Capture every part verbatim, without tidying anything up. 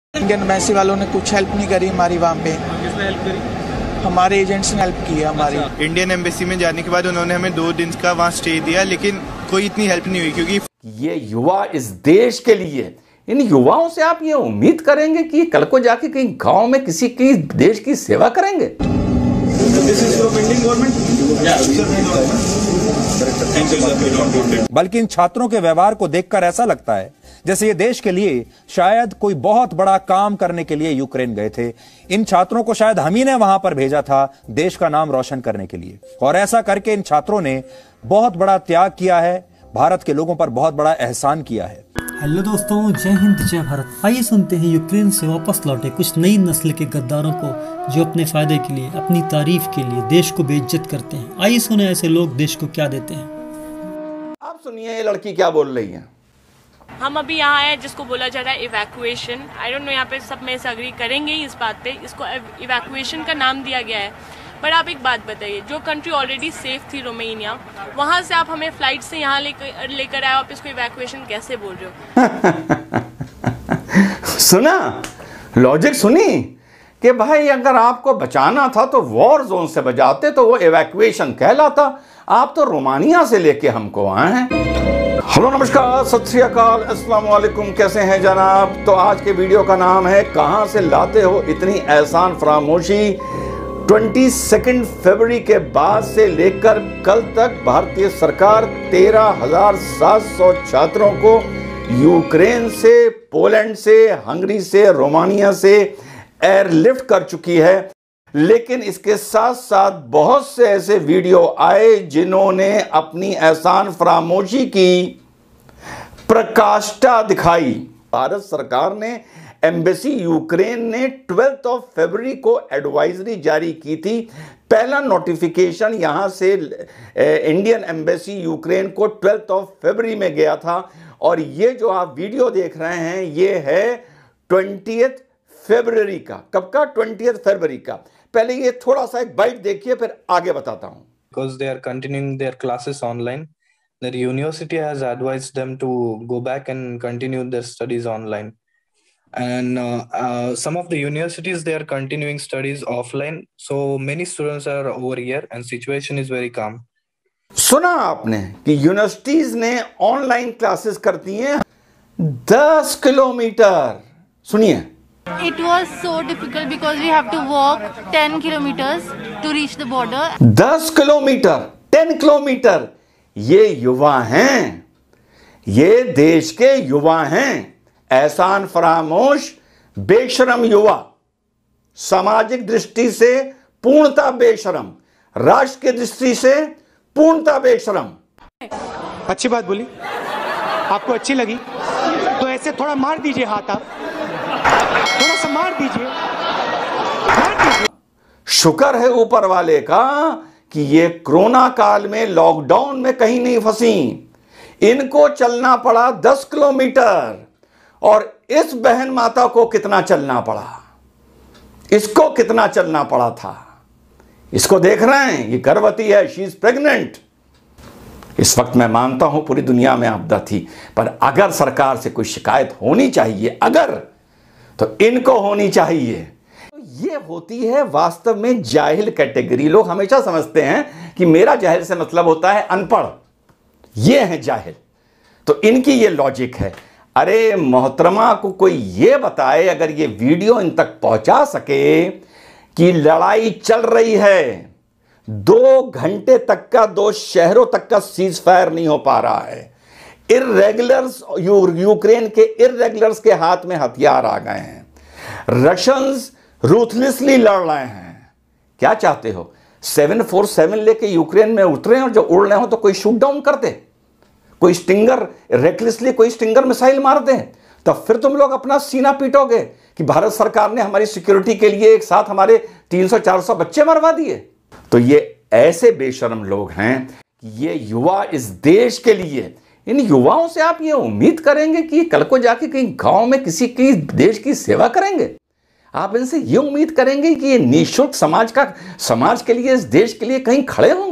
Indian embassy वालों ने कुछ हेल्प नहीं करी हमारी वहाँ पे। किसने हेल्प करी? हमारे एजेंट्स ने हेल्प की हमारी। अच्छा। इंडियन एम्बेसी में जाने के बाद उन्होंने हमें दो दिन का वहाँ स्टे दिया, लेकिन कोई इतनी हेल्प नहीं हुई क्योंकि ये युवा इस देश के लिए, इन युवाओं से आप ये उम्मीद करेंगे कि कल को जाके कहीं गांव में किसी की देश की सेवा करेंगे? बल्कि इन छात्रों के व्यवहार को देखकर ऐसा लगता है जैसे ये देश के लिए शायद कोई बहुत बड़ा काम करने के लिए यूक्रेन गए थे। इन छात्रों को शायद हम ही ने वहां पर भेजा था देश का नाम रोशन करने के लिए, और ऐसा करके इन छात्रों ने बहुत बड़ा त्याग किया है, भारत के लोगों पर बहुत बड़ा एहसान किया है। हेलो दोस्तों, जय हिंद जय भारत। आइए सुनते हैं यूक्रेन से वापस लौटे कुछ नई नस्ल के गद्दारों को जो अपने फायदे के लिए, अपनी तारीफ के लिए देश को बेइज्जत करते हैं। आइए सुने ऐसे लोग देश को क्या देते हैं। आप सुनिए ये लड़की क्या बोल रही है। हम अभी यहाँ हैं जिसको बोला जा रहा है इवैक्यूएशन। आई डोंट नो यहाँ पे सब में से अग्री करेंगे इस बात पे, इसको इवैक्यूएशन का नाम दिया गया है। पर आप एक बात बताइए, जो कंट्री ऑलरेडी सेफ थी रोमेनिया, वहाँ से आप हमें फ्लाइट से यहाँ लेकर लेकर आए, आप इसको इवैक्यूएशन कैसे बोल रहे हो? सुना लॉजिक सुनी कि भाई अगर आपको बचाना था तो वॉर जोन से बचाते तो वो इवैक्यूएशन कहलाता। आप तो रोमानिया से लेके हमको आए हैं। हेलो नमस्कार सत श्री अकाल अस्सलाम वालेकुम, कैसे हैं जनाब। तो आज के वीडियो का नाम है कहां से लाते हो इतनी एहसान फरामोशी। बाईस फरवरी के बाद से लेकर कल तक भारतीय सरकार तेरह हजार सात सौ छात्रों को यूक्रेन से, पोलैंड से, हंगरी से, रोमानिया से एयरलिफ्ट कर चुकी है। लेकिन इसके साथ साथ बहुत से ऐसे वीडियो आए जिन्होंने अपनी एहसान फरामोशी की प्रकाष्ठा दिखाई। भारत सरकार ने, एम्बेसी यूक्रेन ने ट्वेल्थ ऑफ फरवरी को एडवाइजरी जारी की थी। पहला नोटिफिकेशन यहां से इंडियन एम्बेसी यूक्रेन को ट्वेल्थ ऑफ फरवरी में गया था, और ये जो आप वीडियो देख रहे हैं ये है ट्वेंटियथ फरवरी का। कब का? ट्वेंटियथ फरवरी का। पहले ये थोड़ा सा एक बाइट देखिए, फिर आगे बताता हूं। Because they are continuing their classes online, their university has advised them to go back and continue their studies online. And uh, uh, some of the universities, they are continuing studies offline. So many students are over here and situation is very calm. सुना आपने कि universities ने online classes करती हैं दस kilometre. सुनिए, It was so difficult because we have to walk ten kilometers to reach the border. दस kilometre, दस किलोमीटर। ये युवा हैं, ये देश के युवा हैं, एहसान फरामोश बेशरम युवा, सामाजिक दृष्टि से पूर्णता बेशरम, राष्ट्र की दृष्टि से पूर्णता बेशरम। अच्छी बात बोली, आपको अच्छी लगी तो ऐसे थोड़ा मार दीजिए हाथ, आप थोड़ा सा मार दीजिए, मार दीजिए। शुक्र है ऊपर वाले का कि ये कोरोना काल में लॉकडाउन में कहीं नहीं फंसी। इनको चलना पड़ा दस किलोमीटर, और इस बहन माता को कितना चलना पड़ा, इसको कितना चलना पड़ा था। इसको देख रहे हैं, ये गर्भवती है, शी इज प्रेग्नेंट। इस वक्त मैं मानता हूं पूरी दुनिया में आपदा थी, पर अगर सरकार से कोई शिकायत होनी चाहिए अगर, तो इनको होनी चाहिए। तो ये होती है वास्तव में जाहिल कैटेगरी। लोग हमेशा समझते हैं कि मेरा जाहिल से मतलब होता है अनपढ़, ये है जाहिल। तो इनकी ये लॉजिक है। अरे मोहतरमा को कोई ये बताए, अगर ये वीडियो इन तक पहुंचा सके कि लड़ाई चल रही है, दो घंटे तक का, दो शहरों तक का सीज फायर नहीं हो पा रहा है। इर्रेगुलर्स, यूक्रेन के इर्रेगुलर्स के हाथ में हथियार आ गए हैं। रशियंस रूथलेसली लड़ रहे हैं। क्या चाहते हो, सेवन फोर सेवन लेके यूक्रेन में उतरे हैं और जो उड़ रहे हो तो कोई शूट डाउन कर दे, कोई स्टिंगर रेकलेसली कोई स्टिंगर मिसाइल मार दे, तब फिर तुम लोग अपना सीना पीटोगे कि भारत सरकार ने हमारी सिक्योरिटी के लिए एक साथ हमारे तीन सौ चार सौ बच्चे मरवा दिए। तो ये ऐसे बेशरम लोग हैं कि ये युवा इस देश के लिए, इन युवाओं से आप ये उम्मीद करेंगे कि कल को जाके कहीं गांव में किसी की देश की सेवा करेंगे। आप इनसे ये उम्मीद करेंगे कि ये निःशुल्क समाज का समाज के लिए, इस देश के लिए कहीं खड़े होंगे।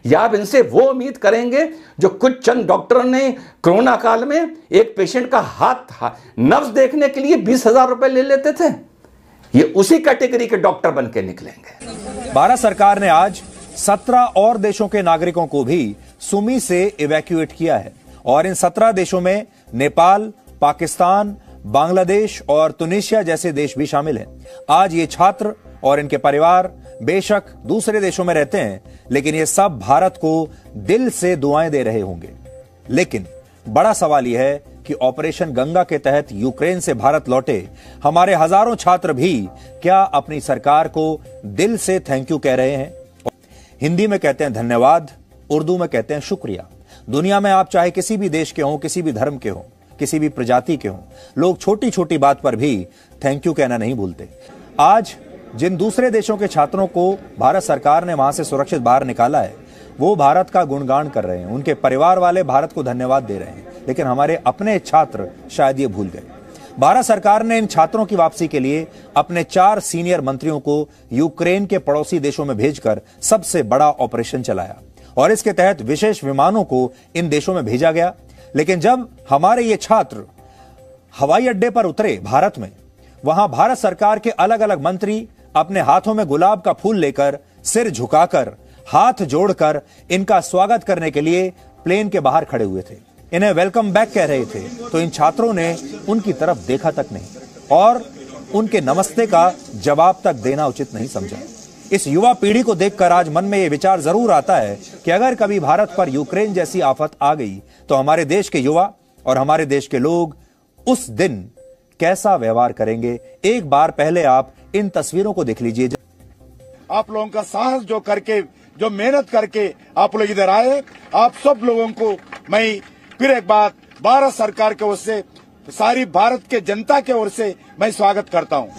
या आप इनसे वो उम्मीद करेंगे जो कुछ चंद डॉक्टरों ने कोरोना काल में एक पेशेंट का हाथ नब्ज देखने के लिए बीस हजार रुपए ले लेते थे? ये उसी कैटेगरी के डॉक्टर बन के निकलेंगे। भारत सरकार ने आज सत्रह और देशों के नागरिकों को भी सुमी से इवैक्यूएट किया है और इन सत्रह देशों में नेपाल, पाकिस्तान, बांग्लादेश और तुनिशिया जैसे देश भी शामिल हैं। आज ये छात्र और इनके परिवार बेशक दूसरे देशों में रहते हैं, लेकिन ये सब भारत को दिल से दुआएं दे रहे होंगे। लेकिन बड़ा सवाल यह है कि ऑपरेशन गंगा के तहत यूक्रेन से भारत लौटे हमारे हजारों छात्र भी क्या अपनी सरकार को दिल से थैंक यू कह रहे हैं? हिंदी में कहते हैं धन्यवाद, उर्दू में कहते हैं शुक्रिया। दुनिया में आप चाहे किसी भी देश के हों, किसी भी धर्म के हों, किसी भी प्रजाति के हों, लोग छोटी छोटी बात पर भी थैंक यू कहना नहीं भूलते। आज जिन दूसरे देशों के छात्रों को भारत सरकार ने वहां से सुरक्षित बाहर निकाला है, वो भारत का गुणगान कर रहे हैं, उनके परिवार वाले भारत को धन्यवाद दे रहे हैं, लेकिन हमारे अपने छात्र शायद ये भूल गए। भारत सरकार ने इन छात्रों की वापसी के लिए अपने चार सीनियर मंत्रियों को यूक्रेन के पड़ोसी देशों में भेजकर सबसे बड़ा ऑपरेशन चलाया और इसके तहत विशेष विमानों को इन देशों में भेजा गया। लेकिन जब हमारे ये छात्र हवाई अड्डे पर उतरे भारत में, वहां भारत सरकार के अलग अलग मंत्री अपने हाथों में गुलाब का फूल लेकर, सिर झुकाकर, हाथ जोड़कर इनका स्वागत करने के लिए प्लेन के बाहर खड़े हुए थे, इन्हें वेलकम बैक कह रहे थे, तो इन छात्रों ने उनकी तरफ देखा तक नहीं और उनके नमस्ते का जवाब तक देना उचित नहीं समझा। इस युवा पीढ़ी को देखकर आज मन में यह विचार जरूर आता है कि अगर कभी भारत पर यूक्रेन जैसी आफत आ गई तो हमारे देश के युवा और हमारे देश के लोग उस दिन कैसा व्यवहार करेंगे। एक बार पहले आप इन तस्वीरों को देख लीजिए। आप लोगों का साहस जो करके, जो मेहनत करके आप लोग इधर आए, आप सब लोगों को मैं फिर एक बार भारत सरकार की ओर से, सारी भारत के जनता की ओर से मैं स्वागत करता हूं।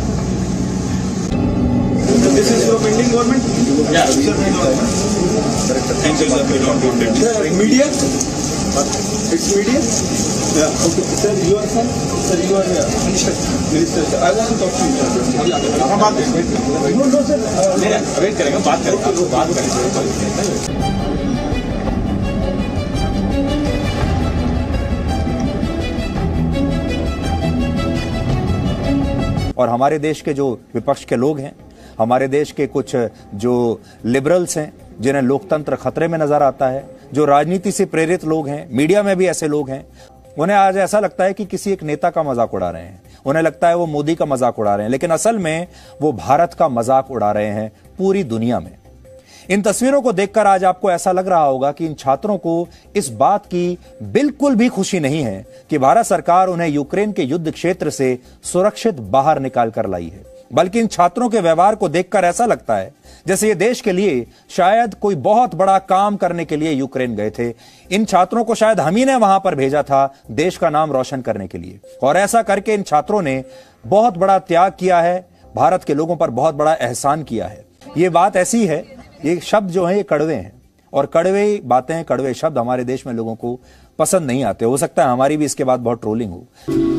This is from Indian government? Yeah. Thank you, sir. Media? It's media? Yeah. Okay. Sir, you are from? Sir, you are here. Minister. Minister. Sir, I want to talk to you. हम बात करेंगे। No, no, sir. नहीं, wait करेंगे, बात करेंगे, बात करेंगे। और हमारे देश के जो विपक्ष के लोग हैं, हमारे देश के कुछ जो लिबरल्स हैं जिन्हें लोकतंत्र खतरे में नजर आता है, जो राजनीति से प्रेरित लोग हैं, मीडिया में भी ऐसे लोग हैं, उन्हें आज ऐसा लगता है कि किसी एक नेता का मजाक उड़ा रहे हैं, उन्हें लगता है वो मोदी का मजाक उड़ा रहे हैं, लेकिन असल में वो भारत का मजाक उड़ा रहे हैं पूरी दुनिया में। इन तस्वीरों को देखकर आज आपको ऐसा लग रहा होगा कि इन छात्रों को इस बात की बिल्कुल भी खुशी नहीं है कि भारत सरकार उन्हें यूक्रेन के युद्ध क्षेत्र से सुरक्षित बाहर निकाल कर लाई है, बल्कि इन छात्रों के व्यवहार को देखकर ऐसा लगता है जैसे ये देश के लिए शायद कोई बहुत बड़ा काम करने के लिए यूक्रेन गए थे। इन छात्रों को शायद हम ही ने वहां पर भेजा था देश का नाम रोशन करने के लिए, और ऐसा करके इन छात्रों ने बहुत बड़ा त्याग किया है, भारत के लोगों पर बहुत बड़ा एहसान किया है। ये बात ऐसी है, ये शब्द जो है ये कड़वे हैं, और कड़वे बातें, कड़वे शब्द हमारे देश में लोगों को पसंद नहीं आते। हो सकता है हमारी भी इसके बाद बहुत ट्रोलिंग हो।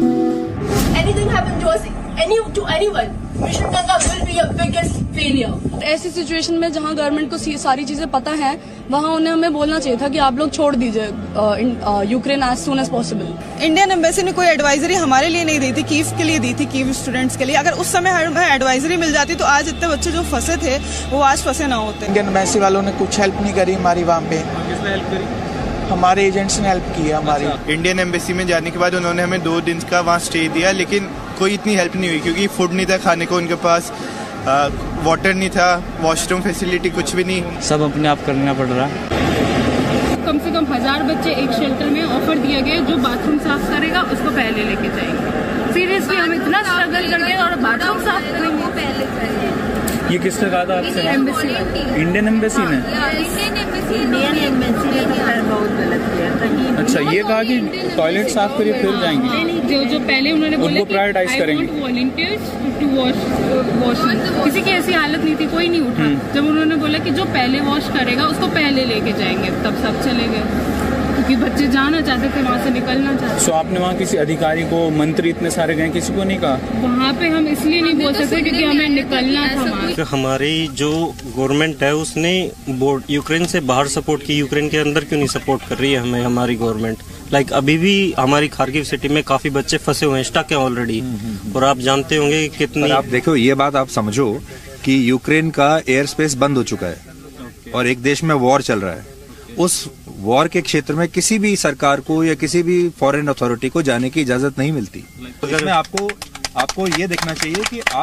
To anyone, Mission Ganga will be a biggest failure. ऐसी सिचुएशन में जहां गवर्नमेंट को सारी चीजें पता है, वहां उन्हें हमें बोलना चाहिए था कि आप लोग छोड़ दीजिए Ukraine as soon as possible. Indian embassy ने कोई एडवाइजरी हमारे लिए नहीं दी थी, कीव के लिए दी थी, कीव स्टूडेंट्स के लिए। अगर उस समय हमें एडवाइजरी मिल जाती तो आज इतने बच्चे जो फंसे थे वो आज फंसे ना होते। इंडियन एम्बेसी वालों ने कुछ हेल्प नहीं करी हमारी वहाँ पे। किसने हेल्प करी? हमारे एजेंट्स ने हेल्प की है हमारी। इंडियन एम्बेसी में जाने के बाद उन्होंने हमें दो दिन का वहाँ स्टे दिया, लेकिन कोई इतनी हेल्प नहीं हुई क्योंकि फूड नहीं था खाने को, उनके पास आ, वाटर नहीं था, वॉशरूम फैसिलिटी कुछ भी नहीं, सब अपने आप करना पड़ रहा। कम से कम हजार बच्चे एक शेल्टर में ऑफर दिया गया, जो बाथरूम साफ करेगा उसको पहले लेके जाएंगे। सीरियसली हम इतना स्ट्रगल करके और बाथरूम साफ करेंगे पहले जाएंगे। ये किसने कहा था आपसे? एम्बेसी, इंडियन एम्बेसी ने। इंडियन एम्बेसी ने बहुत गलत किया। अच्छा, ये कहा कि टॉयलेट साफ करिए फिर जाएंगे। जो जो पहले उन्होंने बोला उनको प्रायोरिटाइज करेंगे। वॉलंटियर्स टू वॉश वॉशिंग, किसी की ऐसी हालत नहीं थी, कोई नहीं उठा। जब उन्होंने बोला कि जो पहले वॉश करेगा उसको पहले लेके जाएंगे, तब सब चले गए। कि बच्चे जाना चाहते थे वहाँ से, निकलना चाहते थे। सो आपने वहाँ किसी अधिकारी को, मंत्री इतने सारे गए, किसी को नहीं कहा? वहाँ पे हम इसलिए नहीं बोल सकते क्योंकि हमें निकलना था वहाँ। तो हमारी जो गवर्नमेंट है उसने बोर्ड यूक्रेन से बाहर सपोर्ट की, यूक्रेन के अंदर क्यों नहीं सपोर्ट कर रही है हमें हमारी गवर्नमेंट? लाइक like, अभी भी हमारी खार्किव सिटी में काफी बच्चे फंसे हुए हैं, स्टक है ऑलरेडी। और आप जानते होंगे कितनी, आप देखो ये बात आप समझो कि यूक्रेन का एयर स्पेस बंद हो चुका है और एक देश में वॉर चल रहा है। उस वॉर के क्षेत्र में किसी भी सरकार को या किसी भी फॉरेन अथॉरिटी को जाने की इजाजत नहीं मिलती। तो इसमें आपको आपको ये देखना चाहिए कि आप,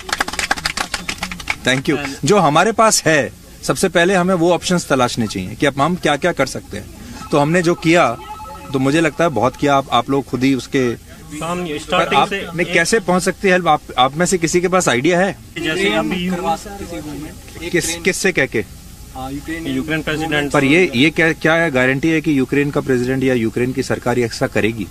थैंक यू, जो हमारे पास है सबसे पहले हमें वो ऑप्शंस तलाशने चाहिए कि अब हम क्या क्या कर सकते हैं। तो हमने जो किया तो मुझे लगता है बहुत किया। आप आप लोग खुद ही उसके पर आप में कैसे पहुंच सकती है हेल्प? आप आप में से किसी के पास आइडिया है? जैसे अभी किस किससे कह के यूक्रेन प्रेसिडेंट, पर ये ये क्या क्या गारंटी है कि यूक्रेन का प्रेसिडेंट या यूक्रेन की सरकार ऐसा करेगी?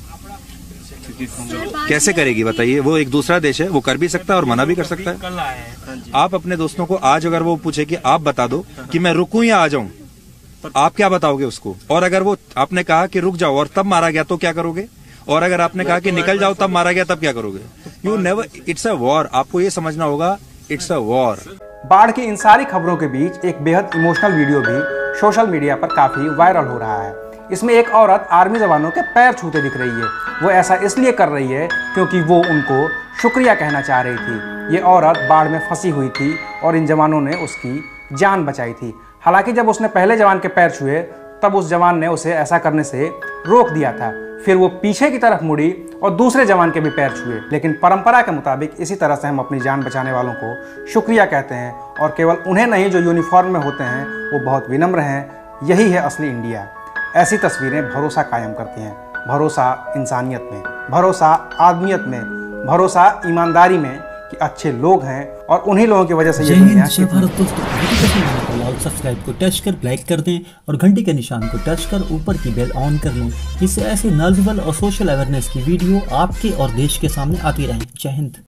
कैसे करेगी बताइए? वो एक दूसरा देश है, वो कर भी सकता है और मना भी कर सकता है। आप अपने दोस्तों को आज अगर वो पूछे कि आप बता दो कि मैं रुकूं या आ जाऊं, आप क्या बताओगे उसको? और अगर वो आपने कहा कि रुक जाओ और तब मारा गया तो क्या करोगे? और अगर आपने कहा कि निकल जाओ तब मारा गया तब क्या करोगे? You never, it's a war. आपको ये समझना होगा, इट्स अ वॉर। बाढ़ की इन सारी खबरों के बीच एक बेहद इमोशनल वीडियो भी सोशल मीडिया पर काफी वायरल हो रहा है। इसमें एक औरत आर्मी जवानों के पैर छूते दिख रही है। वो ऐसा इसलिए कर रही है क्योंकि वो उनको शुक्रिया कहना चाह रही थी। ये औरत बाढ़ में फंसी हुई थी और इन जवानों ने उसकी जान बचाई थी। हालांकि जब उसने पहले जवान के पैर छुए तब उस जवान ने उसे ऐसा करने से रोक दिया था। फिर वो पीछे की तरफ मुड़ी और दूसरे जवान के भी पैर छुए। लेकिन परंपरा के मुताबिक इसी तरह से हम अपनी जान बचाने वालों को शुक्रिया कहते हैं, और केवल उन्हें नहीं जो यूनिफॉर्म में होते हैं। वो बहुत विनम्र हैं। यही है असली इंडिया। ऐसी तस्वीरें भरोसा कायम करती हैं। भरोसा इंसानियत में, भरोसा आदमियत में, भरोसा ईमानदारी में कि अच्छे लोग हैं और उन्हीं लोगों की वजह से ये दुनिया सब्सक्राइब को टच कर लाइक कर दें और घंटी के निशान को टच कर ऊपर की बेल ऑन कर लें, जिससे ऐसे नॉलेजेबल और सोशल अवेयरनेस की वीडियो आपके और देश के सामने आती रहें। जय हिंद।